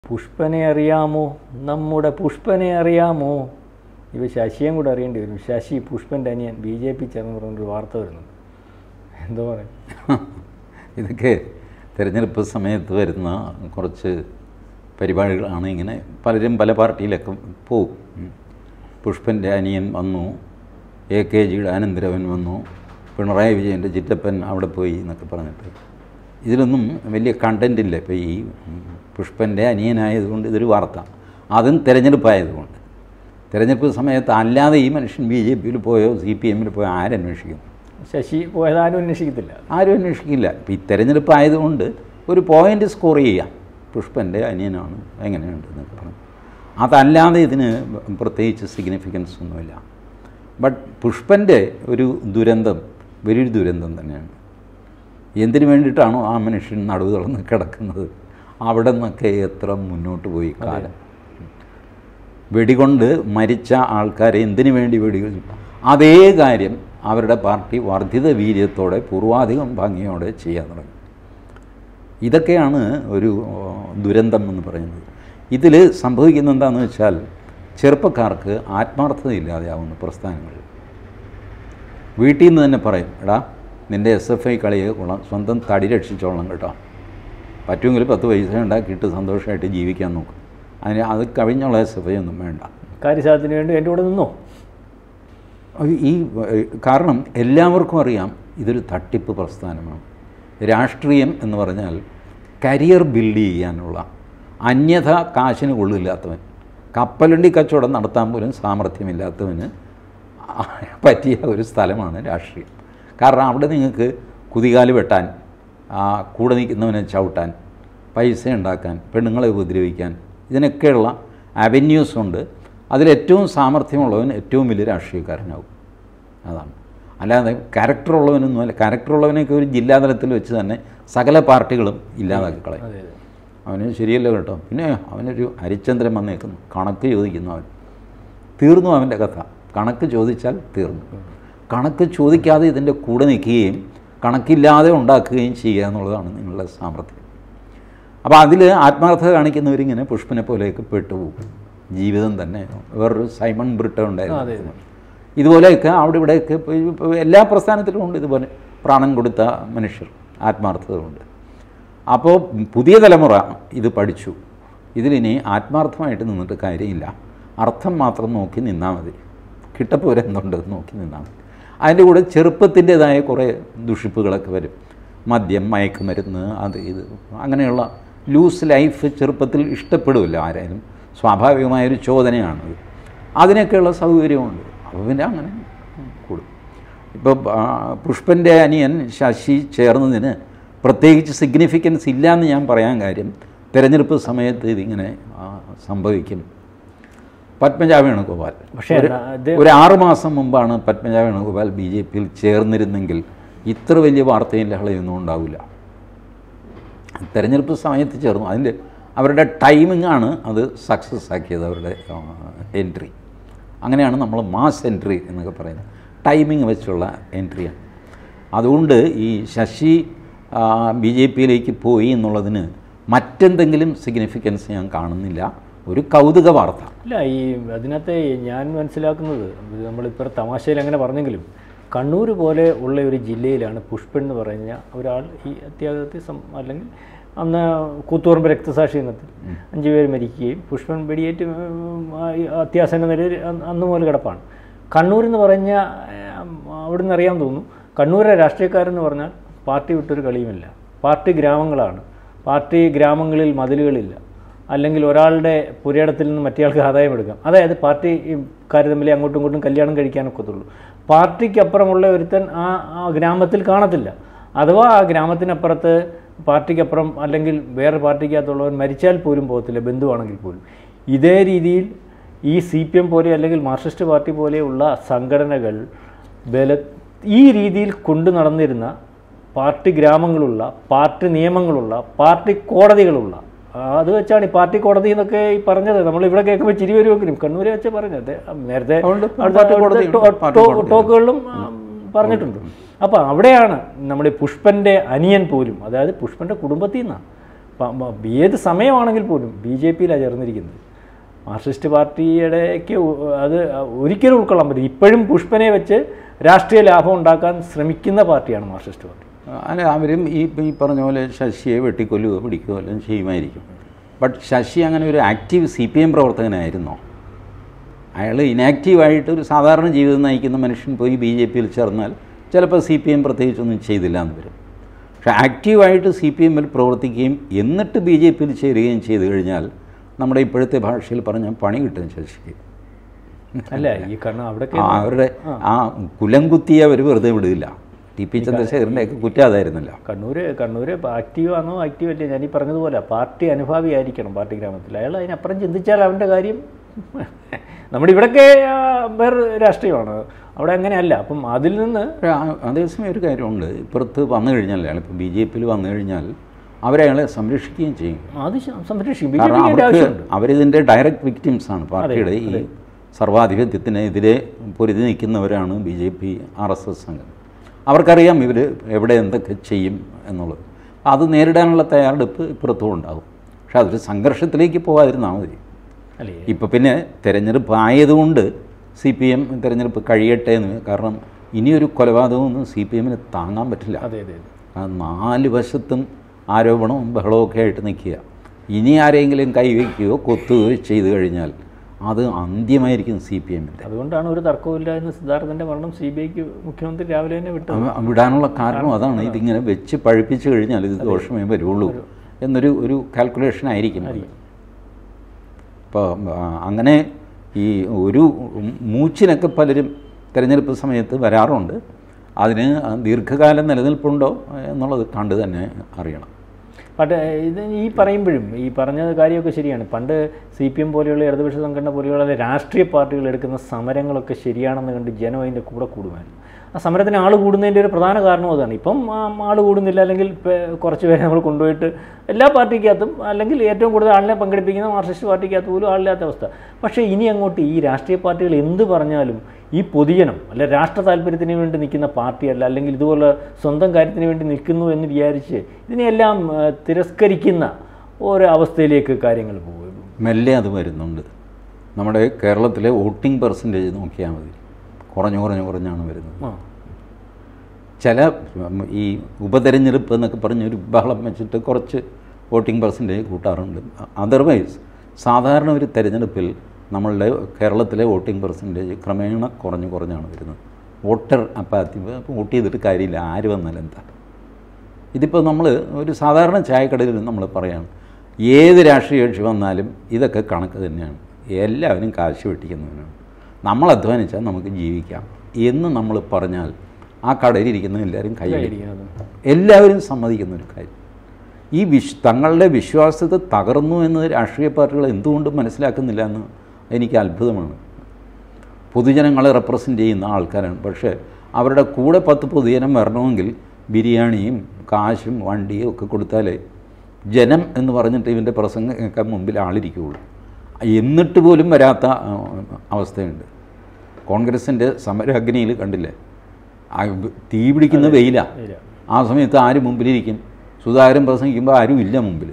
പുഷ്പനെ അറിയാമോ, നമ്മുടെ പുഷ്പനെ അറിയാമോ? ഇവ ശശിയും കൂടെ അറിയേണ്ടി വരും. ശശി പുഷ്പൻ്റെ അനിയൻ BJP ചേർന്ന് പറഞ്ഞൊരു വാർത്ത വരുന്നുണ്ട്. എന്തോ പറയും? ഇതൊക്കെ തിരഞ്ഞെടുപ്പ് സമയത്ത് വരുന്ന കുറച്ച് പരിപാടികളാണ്. ഇങ്ങനെ പലരും പല പാർട്ടിയിലൊക്കെ പോകും. പുഷ്പൻ്റെ അനിയൻ വന്നു, AKGയുടെ അനന്തരവൻ വന്നു, പിണറായി വിജയൻ്റെ ചിറ്റപ്പൻ അവിടെ പോയി എന്നൊക്കെ പറഞ്ഞിട്ട് ഇതിലൊന്നും വലിയ കണ്ടൻ്റ് ഇല്ല. ഇപ്പോൾ ഈ പുഷ്പൻ്റെ അനിയനായതുകൊണ്ട് ഇതൊരു വാർത്ത, അതും തിരഞ്ഞെടുപ്പായതുകൊണ്ട്. തിരഞ്ഞെടുപ്പ് സമയത്ത് അല്ലാതെ ഈ മനുഷ്യൻ BJPയിൽ പോയോ CPMൽ പോയോ ആരന്വേഷിക്കും? ശശി പോയത് ആരും അന്വേഷിക്കത്തില്ല, ആരും അന്വേഷിക്കില്ല. ഇപ്പോൾ ഈ തിരഞ്ഞെടുപ്പായതുകൊണ്ട് ഒരു പോയിൻ്റ് സ്കോർ ചെയ്യാം, പുഷ്പൻ്റെ അനിയനാണ് എങ്ങനെയുണ്ട് എന്നൊക്കെ പറഞ്ഞു. അതല്ലാതെ ഇതിന് പ്രത്യേകിച്ച് സിഗ്നിഫിക്കൻസ് ഒന്നുമില്ല. ബട്ട് പുഷ്പൻ്റെ ഒരു ദുരന്തം വലിയൊരു ദുരന്തം തന്നെയാണ്. എന്തിനു വേണ്ടിയിട്ടാണോ ആ മനുഷ്യൻ നടുവ് തുറന്ന് കിടക്കുന്നത്, അവിടെ നിന്നൊക്കെ എത്ര മുന്നോട്ട് പോയി കാലം. വെടികൊണ്ട് മരിച്ച ആൾക്കാരെ എന്തിനു വേണ്ടി വെടികൊണ്ടു, അതേ കാര്യം അവരുടെ പാർട്ടി വർദ്ധിത വീര്യത്തോടെ പൂർവാധികം ഭംഗിയോടെ ചെയ്യാൻ തുടങ്ങി. ഇതൊക്കെയാണ് ഒരു ദുരന്തം എന്ന് പറയുന്നത്. ഇതിൽ സംഭവിക്കുന്ന എന്താണെന്ന് വെച്ചാൽ, ചെറുപ്പക്കാർക്ക് ആത്മാർത്ഥതയില്ലാതെയാവുന്ന പ്രസ്ഥാനങ്ങൾ. വീട്ടിൽ നിന്ന് തന്നെ പറയും, എടാ നിൻ്റെ SFI കളിയെ കൊള്ളാം, സ്വന്തം തടി രക്ഷിച്ചോളണം കേട്ടോ, പറ്റുമെങ്കിൽ 10 പൈസ ഉണ്ടാക്കിയിട്ട് സന്തോഷമായിട്ട് ജീവിക്കാൻ നോക്കും. അത് കവിഞ്ഞുള്ള SFI ഒന്നും വേണ്ട, കാര്യസാധ്യത്തിന് വേണ്ടി എൻ്റെ കൂടെ നിന്നോ. ഈ കാരണം എല്ലാവർക്കും അറിയാം ഇതൊരു തട്ടിപ്പ് പ്രസ്ഥാനമാണ്. രാഷ്ട്രീയം എന്ന് പറഞ്ഞാൽ കരിയർ ബിൽഡ് ചെയ്യാനുള്ള, അന്യഥ കാശിന് കൊള്ളില്ലാത്തവൻ, കപ്പലണ്ടി കച്ചവടം നടത്താൻ പോലും സാമർഥ്യമില്ലാത്തവന് പറ്റിയ ഒരു സ്ഥലമാണ് രാഷ്ട്രീയം. കാരണം അവിടെ നിങ്ങൾക്ക് കുതികാല് വെട്ടാൻ, കൂടെ നിൽക്കുന്നവനെ ചവിട്ടാൻ, പൈസ ഉണ്ടാക്കാൻ, പെണ്ണുങ്ങളെ ഉപദ്രവിക്കാൻ, ഇതിനൊക്കെയുള്ള അവന്യൂസ് ഉണ്ട്. അതിലേറ്റവും സാമർഥ്യമുള്ളവൻ ഏറ്റവും വലിയ രാഷ്ട്രീയക്കാരനാവും. അതാണ്. അല്ലാതെ ക്യാരക്ടറുള്ളവനൊന്നുമല്ല. ക്യാരക്ടറുള്ളവനൊക്കെ ഒരു ജില്ലാതലത്തിൽ വെച്ച് തന്നെ സകല പാർട്ടികളും ഇല്ലാതാക്കി കളയും. അവന് ശരിയല്ല കേട്ടോ. പിന്നെ അവനൊരു ഹരിശ്ചന്ദ്രൻ വന്നേക്കുന്നു, കണക്ക് ചോദിക്കുന്നവൻ. തീർന്നു അവൻ്റെ കഥ. കണക്ക് ചോദിച്ചാൽ തീർന്നു. കണക്ക് ചോദിക്കാതെ ഇതിൻ്റെ കൂടെ നിൽക്കുകയും കണക്കില്ലാതെ ഉണ്ടാക്കുകയും ചെയ്യുക എന്നുള്ളതാണ് നിങ്ങളുടെ സാമർഥ്യം. അപ്പോൾ അതിൽ ആത്മാർത്ഥത കാണിക്കുന്നവരിങ്ങനെ പുഷ്പനെ പോലെയൊക്കെ പെട്ടുപോകും. ജീവിതം തന്നെ വേറൊരു സൈമൺ ബ്രിട്ടോ ഉണ്ടായിരുന്നു. ഇതുപോലെയൊക്കെ അവിടെ ഇവിടെയൊക്കെ എല്ലാ പ്രസ്ഥാനത്തിലും ഉണ്ട് ഇതുപോലെ പ്രാണൻ കൊടുത്ത മനുഷ്യർ, ആത്മാർത്ഥത കൊണ്ട്. അപ്പോൾ പുതിയ തലമുറ ഇത് പഠിച്ചു. ഇതിലിനി ആത്മാർത്ഥമായിട്ട് നിന്നിട്ട് കാര്യമില്ല, അർത്ഥം മാത്രം നോക്കി നിന്നാൽ മതി, കിട്ടപ്പോരെ എന്തുണ്ട് നോക്കി നിന്നാൽ മതി. അതിൻ്റെ കൂടെ ചെറുപ്പത്തിൻ്റേതായ കുറേ ദുഷിപ്പുകളൊക്കെ വരും. മദ്യം, മയക്കുമരുന്ന്, അത് ഇത് അങ്ങനെയുള്ള ലൂസ് ലൈഫ് ചെറുപ്പത്തിൽ ഇഷ്ടപ്പെടില്ല ആരായാലും. സ്വാഭാവികമായൊരു ചോദനയാണത്. അതിനൊക്കെയുള്ള സൗകര്യമുണ്ട്. അപ്പോൾ പിന്നെ അങ്ങനെ കൂടും. ഇപ്പോൾ പുഷ്പൻ്റെ അനിയൻ ശശി ചേർന്നതിന് പ്രത്യേകിച്ച് സിഗ്നിഫിക്കൻസ് ഇല്ല എന്ന് ഞാൻ പറയാൻ കാര്യം, തിരഞ്ഞെടുപ്പ് സമയത്ത് ഇതിങ്ങനെ സംഭവിക്കും. പത്മജ വേണുഗോപാൽ പക്ഷേ ഒരു 6 മാസം മുമ്പാണ് പത്മജ വേണുഗോപാൽ BJPയിൽ ചേർന്നിരുന്നെങ്കിൽ ഇത്ര വലിയ വാർത്തയും ലഹളയൊന്നും ഉണ്ടാവില്ല. തിരഞ്ഞെടുപ്പ് സമയത്ത് ചേർന്നു. അതിൻ്റെ അവരുടെ ടൈമിംഗ് ആണ് അത് സക്സസ് ആക്കിയത്, അവരുടെ എൻട്രി. അങ്ങനെയാണ് നമ്മൾ മാസ് എൻട്രി എന്നൊക്കെ പറയുന്നത്. ടൈമിംഗ് വെച്ചുള്ള എൻട്രിയാണ്. അതുകൊണ്ട് ഈ ശശി BJPയിലേക്ക് പോയി എന്നുള്ളതിന് മറ്റെന്തെങ്കിലും സിഗ്നിഫിക്കൻസ് ഞാൻ കാണുന്നില്ല. ഒരു കൗതുക വാർത്ത ഇല്ല. ഈ അതിനകത്ത് ഞാൻ മനസ്സിലാക്കുന്നത്, നമ്മളിപ്പോൾ തമാശയിൽ അങ്ങനെ പറഞ്ഞെങ്കിലും, കണ്ണൂർ പോലെ ഉള്ള ഒരു ജില്ലയിലാണ് പുഷ്പൻ എന്ന് പറഞ്ഞ ഒരാൾ ഈ അത്യാഘാതത്തിൽ അല്ലെങ്കിൽ അന്ന് കൂത്തുപറമ്പ് രക്തസാക്ഷി ഇനത്തിൽ 5 പേര് മരിക്കുകയും പുഷ്പൻ വെടിയേറ്റ് അത്യാസന്ന നിലയിൽ അന്ന് മുതൽ കിടപ്പാണ്. കണ്ണൂർ എന്ന് പറഞ്ഞ അവിടെ നിന്ന് അറിയാൻ തോന്നുന്നു, കണ്ണൂരിലെ രാഷ്ട്രീയക്കാരെന്ന് പറഞ്ഞാൽ പാർട്ടി വിട്ടൊരു കളിയുമില്ല. പാർട്ടി ഗ്രാമങ്ങളാണ്. പാർട്ടി ഗ്രാമങ്ങളിൽ മതിലുകളില്ല. അല്ലെങ്കിൽ ഒരാളുടെ പുരയിടത്തിൽ നിന്ന് മറ്റേയാൾക്ക് ആദായം എടുക്കാം. അതായത് പാർട്ടിക്കാർ തമ്മിൽ അങ്ങോട്ടും ഇങ്ങോട്ടും കല്യാണം കഴിക്കാനൊക്കത്തുള്ളൂ. പാർട്ടിക്കപ്പുറമുള്ള ഒരുത്തൻ ആ ഗ്രാമത്തിൽ കാണത്തില്ല. അഥവാ ആ ഗ്രാമത്തിനപ്പുറത്ത് പാർട്ടിക്കപ്പുറം അല്ലെങ്കിൽ വേറെ പാർട്ടിക്കകത്തുള്ളവൻ മരിച്ചാൽ പോലും പോകത്തില്ല, ബന്ധുവാണെങ്കിൽ പോലും. ഇതേ രീതിയിൽ ഈ CPM പോലെ അല്ലെങ്കിൽ മാർക്സിസ്റ്റ് പാർട്ടി പോലെയുള്ള സംഘടനകൾ ഈ രീതിയിൽ കൊണ്ടു നടന്നിരുന്ന പാർട്ടി ഗ്രാമങ്ങളുള്ള, പാർട്ടി നിയമങ്ങളുള്ള, പാർട്ടി കോടതികളുള്ള, അത് വെച്ചാണ് ഈ പാർട്ടി കോടതി എന്നൊക്കെ ഈ പറഞ്ഞത്. നമ്മളിവിടെ കേൾക്കുമ്പോൾ ചിരി വരുമെങ്കിലും കണ്ണൂരെ വെച്ച് പറഞ്ഞത് നേരത്തെ ടോക്കുകളിലും പറഞ്ഞിട്ടുണ്ട്. അപ്പോൾ അവിടെയാണ് നമ്മുടെ പുഷ്പൻ്റെ അനിയൻ പോലും, അതായത് പുഷ്പൻ്റെ കുടുംബത്തിൽ നിന്നാണ് ഏത് സമയമാണെങ്കിൽ പോലും BJP-യിലാണ് ചേർന്നിരിക്കുന്നത്. മാർക്സിസ്റ്റ് പാർട്ടിയുടെക്ക് അത് ഒരിക്കലും ഉൾക്കൊള്ളാൻ പറ്റില്ല. ഇപ്പോഴും പുഷ്പനെ വെച്ച് രാഷ്ട്രീയ ലാഭം ഉണ്ടാക്കാൻ ശ്രമിക്കുന്ന പാർട്ടിയാണ് മാർക്സിസ്റ്റ് പാർട്ടി. അല്ല, അവരും ഈ പറഞ്ഞ പോലെ ശശിയെ വെട്ടിക്കൊല്ലുകയോ പിടിക്കുകയോ എല്ലാം ചെയ്യുമായിരിക്കും. ബട്ട് ശശി അങ്ങനെ ഒരു ആക്റ്റീവ് CPM പ്രവർത്തകനായിരുന്നോ? അയാൾ ഇനാക്റ്റീവായിട്ട് ഒരു സാധാരണ ജീവിതം നയിക്കുന്ന മനുഷ്യൻ പോയി BJP-യിൽ ചേർന്നാൽ ചിലപ്പോൾ CPM പ്രത്യേകിച്ചൊന്നും ചെയ്തില്ല എന്ന് വരും. പക്ഷേ ആക്റ്റീവായിട്ട് CPM-ൽ പ്രവർത്തിക്കുകയും എന്നിട്ട് BJP-യിൽ ചേരുകയും ചെയ്തു കഴിഞ്ഞാൽ നമ്മുടെ ഇപ്പോഴത്തെ ഭാഷയിൽ പറഞ്ഞാൽ പണി കിട്ടും ശശിക്ക്. അല്ല, ഈ കാരണം അവിടെ അവരുടെ ആ കുലം കുത്തിയെ അവർ വെറുതെ വിടില്ല. TP ചന്ദ്രശേഖരൻ്റെയൊക്കെ കുറ്റം അതായിരുന്നല്ലോ. കണ്ണൂർ ആക്റ്റീവ് ആണോ ആക്റ്റീവ് അല്ലേ, ഞാനീ പറഞ്ഞതുപോലെ പാർട്ടി അനുഭാവിയായിരിക്കണം പാർട്ടി ഗ്രാമത്തിൽ. അയാൾ അതിനപ്പുറം ചിന്തിച്ചാൽ അവൻ്റെ കാര്യം നമ്മുടെ ഇവിടെയൊക്കെ വേറെ രാഷ്ട്രീയമാണ്, അവിടെ അങ്ങനെയല്ല. അപ്പം അതിൽ നിന്ന് അതേസമയം ഒരു കാര്യമുണ്ട്, ഇപ്പുറത്ത് വന്നു കഴിഞ്ഞാൽ അയാൾ ഇപ്പോൾ BJP-യിൽ വന്നു കഴിഞ്ഞാൽ അവരയാളെ സംരക്ഷിക്കുകയും ചെയ്യും. അത് സംരക്ഷിക്കും. അവരിതിൻ്റെ ഡയറക്റ്റ് വിക്ടിംസാണ്. പാർട്ടിയുടെ ഈ സർവാധിപത്യത്തിനെതിരെ പൊരുതി നിൽക്കുന്നവരാണ് BJP RSS സംഘം. അവർക്കറിയാം ഇവർ എവിടെ എന്തൊക്കെ ചെയ്യും എന്നുള്ളത്. അത് നേരിടാനുള്ള തയ്യാറെടുപ്പ് ഇപ്പുറത്തും ഉണ്ടാകും. പക്ഷെ അതൊരു സംഘർഷത്തിലേക്ക് പോകാതിരുന്നാൽ മതി. ഇപ്പം പിന്നെ തിരഞ്ഞെടുപ്പ് ആയതുകൊണ്ട് CPM തിരഞ്ഞെടുപ്പ് കഴിയട്ടെ എന്ന്. കാരണം ഇനിയൊരു കൊലപാതകമൊന്നും CPM-ന് താങ്ങാൻ പറ്റില്ല. 4 വശത്തും ആരോപണവും ബഹളമൊക്കെ ആയിട്ട് നിൽക്കുക. ഇനി ആരെങ്കിലും കൈവയ്ക്കുകയോ കൊത്തുകയോ ചെയ്തു കഴിഞ്ഞാൽ അത് അന്ത്യമായിരിക്കും CPM-ൻ്റെ. അതുകൊണ്ടാണ് ഒരു തർക്കമില്ല എന്ന് സിദ്ധാർത്ഥൻ്റെ മരണം CBIക്ക് മുഖ്യമന്ത്രി രാവിലെ തന്നെ വിടാനുള്ള കാരണം അതാണ്. ഇതിങ്ങനെ വെച്ച് പഴിപ്പിച്ച് കഴിഞ്ഞാൽ ഇത് ദോഷമേ വരുള്ളൂ എന്നൊരു കാൽക്കുലേഷൻ ആയിരിക്കും. അപ്പോൾ അങ്ങനെ ഈ ഒരു മൂച്ചിനൊക്കെ പലരും തിരഞ്ഞെടുപ്പ് സമയത്ത് വരാറുണ്ട്. അതിന് ദീർഘകാലം നിലനിൽപ്പുണ്ടോ എന്നുള്ളത് കണ്ട് തന്നെ അറിയണം. പക്ഷേ ഇത് ഈ പറയുമ്പോഴും ഈ പറഞ്ഞ കാര്യമൊക്കെ ശരിയാണ്. പണ്ട് CPM പോലെയുള്ള ഇടതുപക്ഷ സംഘടന പോലെയുള്ള രാഷ്ട്രീയ പാർട്ടികൾ എടുക്കുന്ന സമരങ്ങളൊക്കെ ശരിയാണെന്ന് കണ്ട് ജനം അതിൻ്റെ കൂടെ കൂടുമായിരുന്നു. ആ സമരത്തിന് ആൾ കൂടുന്നതിൻ്റെ ഒരു പ്രധാന കാരണം അതാണ്. ഇപ്പം ആൾ കൂടുന്നില്ല, അല്ലെങ്കിൽ കുറച്ച് പേരെ നമ്മൾ കൊണ്ടുപോയിട്ട് എല്ലാ പാർട്ടിക്കകത്തും അല്ലെങ്കിൽ ഏറ്റവും കൂടുതൽ ആളിനെ പങ്കെടുപ്പിക്കുന്ന മാർക്സിസ്റ്റ് പാർട്ടിക്കകത്ത് പോലും ആളില്ലാത്ത അവസ്ഥ. പക്ഷേ ഇനി അങ്ങോട്ട് ഈ രാഷ്ട്രീയ പാർട്ടികൾ എന്ത് പറഞ്ഞാലും ഈ പൊതുജനം അല്ല രാഷ്ട്ര താല്പര്യത്തിന് വേണ്ടി നിൽക്കുന്ന പാർട്ടിയല്ല, അല്ലെങ്കിൽ ഇതുപോലെ സ്വന്തം കാര്യത്തിന് വേണ്ടി നിൽക്കുന്നു എന്ന് വിചാരിച്ച് ഇതിനെല്ലാം തിരസ്കരിക്കുന്ന ഒരവസ്ഥയിലേക്ക് കാര്യങ്ങൾ പോകും. മെല്ലെ അത് വരുന്നുണ്ട്. നമ്മുടെ കേരളത്തിലെ വോട്ടിംഗ് പെർസെൻറ്റേജ് നോക്കിയാൽ മതി, കുറഞ്ഞാണ് വരുന്നത്. ചില ഈ ഉപതെരഞ്ഞെടുപ്പ് എന്നൊക്കെ പറഞ്ഞൊരു ബഹളം വെച്ചിട്ട് കുറച്ച് വോട്ടിംഗ് പെർസെൻറ്റേജ് കൂട്ടാറുണ്ട്. അതർവൈസ് സാധാരണ ഒരു തെരഞ്ഞെടുപ്പിൽ നമ്മളുടെ കേരളത്തിലെ വോട്ടിംഗ് പെർസെൻറ്റേജ് ക്രമേണ കുറഞ്ഞാണ് വരുന്നത്. വോട്ടർ അപ്പാത്തി വോട്ട് ചെയ്തിട്ട് കാര്യമില്ല, ആര് വന്നാലും എന്താ. ഇതിപ്പോൾ നമ്മൾ ഒരു സാധാരണ ചായക്കടയിൽ നമ്മൾ പറയാണ്, ഏത് രാഷ്ട്രീയ കക്ഷി വന്നാലും ഇതൊക്കെ കണക്ക് തന്നെയാണ്, എല്ലാവരും കാശ് വെട്ടിക്കുന്നവനാണ്, നമ്മൾ അധ്വാനിച്ചാൽ നമുക്ക് ജീവിക്കാം എന്ന് നമ്മൾ പറഞ്ഞാൽ ആ കടയിലിരിക്കുന്ന എല്ലാവരും കൈയടിക്കും. എല്ലാവരും സമ്മതിക്കുന്നൊരു കാര്യം. ഈ തങ്ങളുടെ വിശ്വാസ്യത തകർന്നു എന്ന് രാഷ്ട്രീയ പാർട്ടികൾ എന്തുകൊണ്ടും മനസ്സിലാക്കുന്നില്ല എന്ന് എനിക്ക് അത്ഭുതമാണ്. പൊതുജനങ്ങളെ റെപ്രസെൻ്റ് ചെയ്യുന്ന ആൾക്കാരാണ്. പക്ഷേ അവരുടെ കൂടെ 10 പൊതുജനം വരണമെങ്കിൽ ബിരിയാണിയും കാശും വണ്ടിയും ഒക്കെ കൊടുത്താലേ ജനം എന്ന് പറഞ്ഞിട്ട് ഇവൻ്റെ പ്രസംഗമൊക്കെ മുമ്പിൽ ആളിരിക്കുകയുള്ളൂ. എന്നിട്ട് പോലും വരാത്ത അവസ്ഥയുണ്ട്. കോൺഗ്രസിൻ്റെ സമരാഗ്നിയിൽ കണ്ടില്ലേ, തീ പിടിക്കുന്ന വെയിലാണ്. ആ സമയത്ത് ആര് മുമ്പിലിരിക്കും? സുധാകരൻ പ്രസംഗിക്കുമ്പോൾ ആരും ഇല്ല മുമ്പിൽ.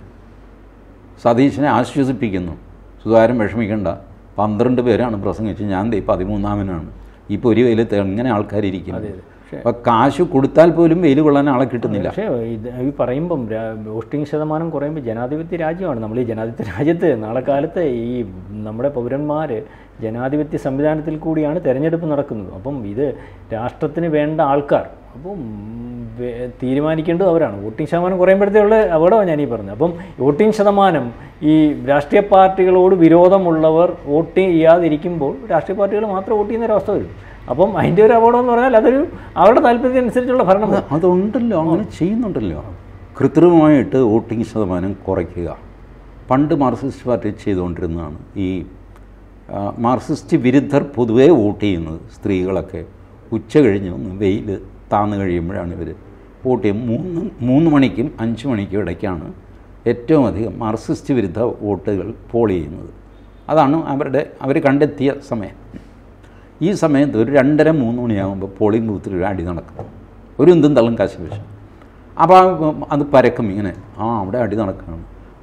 സതീശനെ ആശ്വസിപ്പിക്കുന്നു, സുധാകരൻ വിഷമിക്കേണ്ട, 12 പേരാണ് പ്രസംഗിച്ച്, ഞാൻ 13ാമനാണ്. ഇപ്പോൾ ഒരു വെയിലത്ത് എങ്ങനെ ആൾക്കാരിയ്ക്കും? അപ്പോൾ കാശ് കൊടുത്താൽ പോലും വെയിൽ കൊള്ളാൻ ആളെ കിട്ടുന്നില്ല. പക്ഷേ ഈ പറയുമ്പം വോട്ടിംഗ് ശതമാനം കുറയുമ്പോൾ ജനാധിപത്യ രാജ്യമാണ് നമ്മൾ. ഈ ജനാധിപത്യ രാജ്യത്ത് നാളെ കാലത്ത് ഈ നമ്മുടെ പൗരന്മാർ ജനാധിപത്യ സംവിധാനത്തിൽ കൂടിയാണ് തിരഞ്ഞെടുപ്പ് നടക്കുന്നത്. അപ്പം ഇത് രാഷ്ട്രത്തിന് വേണ്ട ആൾക്കാർ അപ്പം തീരുമാനിക്കേണ്ടത് അവരാണ്. വോട്ടിംഗ് ശതമാനം കുറയുമ്പോഴത്തേയുള്ള അപകടമാണ് ഞാനീ പറഞ്ഞത്. അപ്പം വോട്ടിംഗ് ശതമാനം ഈ രാഷ്ട്രീയ പാർട്ടികളോട് വിരോധമുള്ളവർ വോട്ട് ചെയ്യാതിരിക്കുമ്പോൾ രാഷ്ട്രീയ പാർട്ടികൾ മാത്രം വോട്ട് ചെയ്യുന്നൊരവസ്ഥ വരും. അപ്പം അതിൻ്റെ ഒരു അപകടം എന്ന് പറഞ്ഞാൽ അതൊരു അവരുടെ താല്പര്യത്തിനനുസരിച്ചുള്ള ഭരണം അതുണ്ടല്ലോ, അങ്ങനെ ചെയ്യുന്നുണ്ടല്ലോ. കൃത്രിമമായിട്ട് വോട്ടിംഗ് ശതമാനം കുറയ്ക്കുക പണ്ട് മാർക്സിസ്റ്റ് പാർട്ടി ചെയ്തുകൊണ്ടിരുന്നതാണ്. ഈ മാർക്സിസ്റ്റ് വിരുദ്ധർ പൊതുവേ വോട്ട് ചെയ്യുന്നത് സ്ത്രീകളൊക്കെ ഉച്ച കഴിഞ്ഞ് വെയിൽ താന്നു കഴിയുമ്പോഴാണ് ഇവർ വോട്ട് ചെയ്യും. 3 മണിക്കും 5 മണിക്കും ഇടയ്ക്കാണ് ഏറ്റവും അധികം മാർക്സിസ്റ്റ് വിരുദ്ധ വോട്ടുകൾ പോൾ ചെയ്യുന്നത്. അതാണ് അവർ കണ്ടെത്തിയ സമയം. ഈ സമയത്ത് ഒരു 2:30-3 മണിയാകുമ്പോൾ പോളിംഗ് ബൂത്തിൽ ഒരു അടി നടക്കും, ഒരു എന്തും തള്ളും കാശ് വെച്ച്. അപ്പോൾ അത് പരക്കും ഇങ്ങനെ, അവിടെ അടി നടക്കുകയാണ്.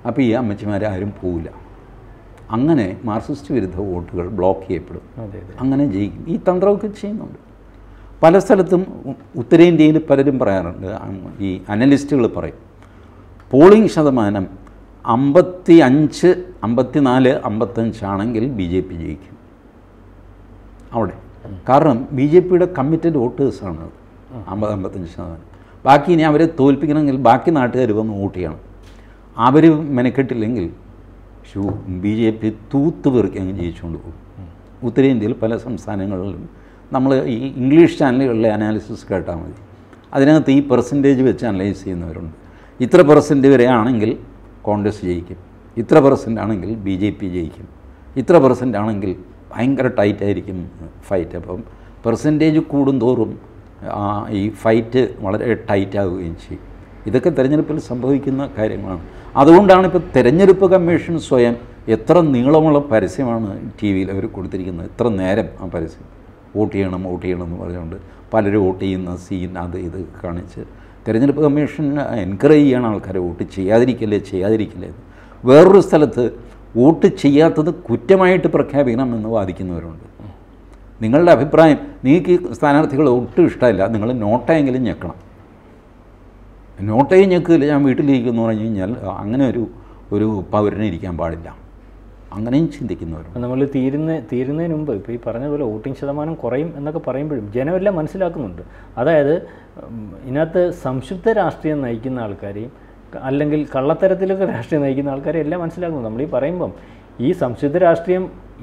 അപ്പോൾ ഈ അമ്മച്ചിമാരാരും പോവില്ല. അങ്ങനെ മാർക്സിസ്റ്റ് വിരുദ്ധ വോട്ടുകൾ ബ്ലോക്ക് ചെയ്യപ്പെടും. അങ്ങനെ ജയിക്കും. ഈ തന്ത്രമൊക്കെ ചെയ്യുന്നുണ്ട് പല സ്ഥലത്തും. ഉത്തരേന്ത്യയിൽ പലരും പറയാറുണ്ട്, ഈ അനലിസ്റ്റുകൾ പറയും പോളിംഗ് ശതമാനം 55, 54, 55 ആണെങ്കിൽ BJP ജയിക്കും അവിടെ. കാരണം BJPയുടെ കമ്മിറ്റഡ് വോട്ടേഴ്സാണ് 50-55%. ബാക്കി ഇനി അവരെ തോൽപ്പിക്കണമെങ്കിൽ ബാക്കി നാട്ടുകാർ വന്ന് വോട്ട് ചെയ്യണം. അവർ മെനക്കെട്ടില്ലെങ്കിൽ BJP തൂത്ത് പെറുക്കി അങ്ങ് ജയിച്ചുകൊണ്ട് പോകും. ഉത്തരേന്ത്യയിൽ പല സംസ്ഥാനങ്ങളിലും നമ്മൾ ഈ ഇംഗ്ലീഷ് ചാനലുകളിലെ അനാലിസിസ് കേട്ടാൽ മതി. അതിനകത്ത് ഈ പെർസെൻറ്റേജ് വെച്ച് അനലൈസ് ചെയ്യുന്നവരുണ്ട്. ഇത്ര % വരെ ആണെങ്കിൽ കോൺഗ്രസ് ജയിക്കും, ഇത്ര % ആണെങ്കിൽ BJP ജയിക്കും, ഇത്ര % ആണെങ്കിൽ ഭയങ്കര ടൈറ്റായിരിക്കും ഫൈറ്റ്. അപ്പം പെർസെൻറ്റേജ് കൂടുന്തോറും ഈ ഫൈറ്റ് വളരെ ടൈറ്റാവുകയും ചെയ്യും. ഇതൊക്കെ തിരഞ്ഞെടുപ്പിൽ സംഭവിക്കുന്ന കാര്യങ്ങളാണ്. അതുകൊണ്ടാണ് ഇപ്പോൾ തിരഞ്ഞെടുപ്പ് കമ്മീഷൻ സ്വയം എത്ര നീളമുള്ള പരസ്യമാണ് TV-യിൽ അവർ കൊടുത്തിരിക്കുന്നത്. എത്ര നേരം ആ പരസ്യം വോട്ട് ചെയ്യണം എന്ന് പറഞ്ഞുകൊണ്ട് പലരും വോട്ട് ചെയ്യുന്ന സീൻ അത് ഇത് കാണിച്ച് തിരഞ്ഞെടുപ്പ് കമ്മീഷൻ എൻകറേജ് ചെയ്യണം ആൾക്കാരെ വോട്ട് ചെയ്യാതിരിക്കില്ലേ. വേറൊരു സ്ഥലത്ത് വോട്ട് ചെയ്യാത്തത് കുറ്റമായിട്ട് പ്രഖ്യാപിക്കണമെന്ന് വാദിക്കുന്നവരുണ്ട്. നിങ്ങളുടെ അഭിപ്രായം, നിങ്ങൾക്ക് ഈ സ്ഥാനാർത്ഥികൾ ഒട്ടും ഇഷ്ടമില്ല, നിങ്ങൾ നോട്ടെങ്കിലും ഞെക്കണം. നോട്ടയും ഞെക്കില്ല, ഞാൻ വീട്ടിലിരിക്കുമെന്ന് പറഞ്ഞു കഴിഞ്ഞാൽ അങ്ങനെ ഒരു പൗരനിരിക്കാൻ പാടില്ല. അങ്ങനെയും ചിന്തിക്കുന്നവരും. നമ്മൾ തീരുന്നതിന് മുമ്പ് ഇപ്പോൾ ഈ പറഞ്ഞതുപോലെ വോട്ടിംഗ് ശതമാനം കുറയും എന്നൊക്കെ പറയുമ്പോഴും ജനമെല്ലാം മനസ്സിലാക്കുന്നുണ്ട്. അതായത് ഇതിനകത്ത് സംശുദ്ധ രാഷ്ട്രീയം നയിക്കുന്ന ആൾക്കാരെയും അല്ലെങ്കിൽ കള്ളത്തരത്തിലൊക്കെ രാഷ്ട്രീയം നയിക്കുന്ന ആൾക്കാരെ എല്ലാം മനസ്സിലാക്കുന്നു. നമ്മൾ ഈ പറയുമ്പം ഈ സംശുദ്ധ രാഷ്ട്രീയം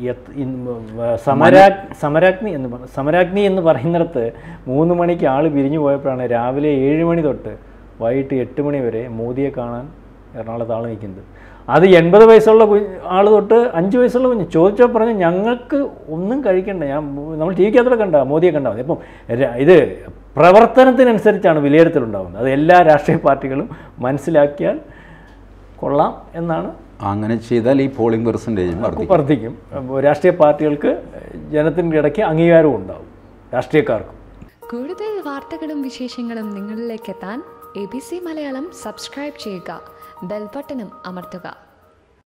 സമരാഗ്നി എന്ന് പറയുന്നിടത്ത് 3 മണിക്ക് ആൾ പിരിഞ്ഞു പോയപ്പോഴാണ് രാവിലെ 7 മണി തൊട്ട് വൈകിട്ട് 8 മണി വരെ മോദിയെ കാണാൻ എറണാകുളത്ത് ആൾ നിൽക്കുന്നത്. അത് 80 വയസ്സുള്ള ആൾ തൊട്ട് 5 വയസ്സുള്ള കുഞ്ഞ് ചോദിച്ചാൽ പറഞ്ഞ് ഞങ്ങൾക്ക് ഒന്നും കഴിക്കണ്ട, നമ്മൾ TV ക്കകത്തോടെ കണ്ട മോദിയെ കണ്ടാൽ മതി. അപ്പം ഇത് പ്രവർത്തനത്തിനനുസരിച്ചാണ് വിലയിരുത്തലുണ്ടാകുന്നത്. അത് എല്ലാ രാഷ്ട്രീയ പാർട്ടികളും മനസ്സിലാക്കിയാൽ കൊള്ളാം എന്നാണ്. അങ്ങനെ ചെയ്താൽ ഈ പോളിംഗ് പെർസെൻറ്റേജ് വർദ്ധിക്കും. രാഷ്ട്രീയ പാർട്ടികൾക്ക് ജനത്തിൻ്റെ ഇടയ്ക്ക് അംഗീകാരവും ഉണ്ടാവും, രാഷ്ട്രീയക്കാർക്കും. കൂടുതൽ വാർത്തകളും വിശേഷങ്ങളും നിങ്ങളിലേക്ക് എത്താൻ ABC മലയാളം സബ്സ്ക്രൈബ് ചെയ്യുക, ബെൽ ബട്ടണും അമർത്തുക.